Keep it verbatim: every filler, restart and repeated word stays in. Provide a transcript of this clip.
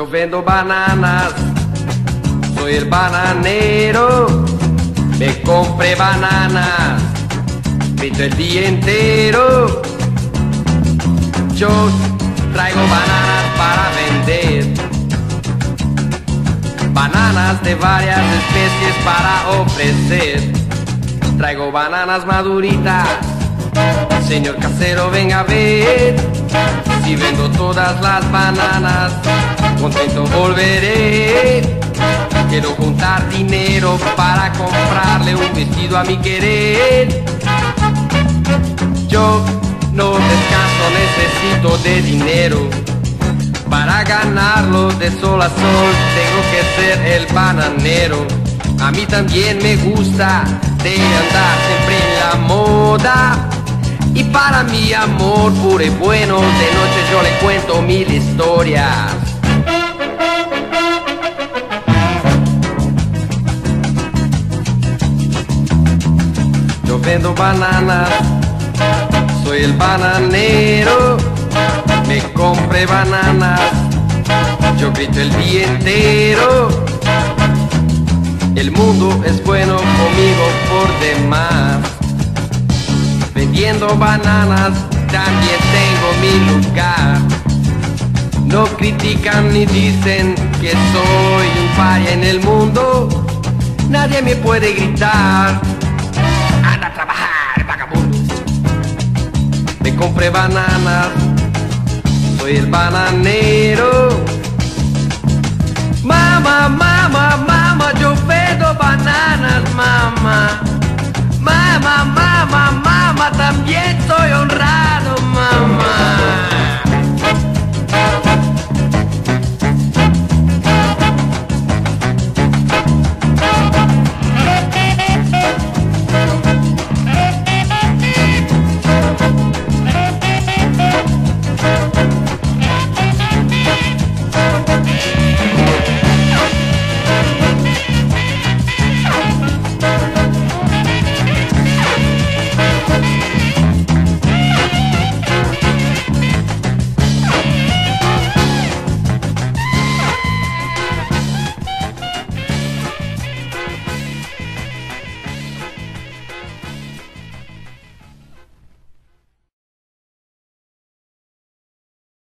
Yo vendo bananas, soy el bananero. Me compré bananas, grito el día entero. Yo traigo bananas para vender, bananas de varias especies para ofrecer. Traigo bananas maduritas, señor casero venga a ver. Si vendo todas las bananas, contento volveré. Quiero juntar dinero para comprarle un vestido a mi querer. Yo no descanso, necesito de dinero. Para ganarlo de sol a sol tengo que ser el bananero. A mí también me gusta de andar siempre en la moda. Y para mi amor puro y bueno, de noche yo le cuento mil historias. Yo vendo bananas, soy el bananero. Me compré bananas, yo grito el día entero. El mundo es bueno conmigo por demás. Vendiendo bananas también tengo mi lugar. No critican ni dicen que soy un paria en el mundo. Nadie me puede gritar: anda a trabajar, vagabundo. Me compré bananas, soy el bananero. Mamá, mamá, mamá, yo vendo bananas, mamá. Mamá, mamá, mamá, también soy honrado.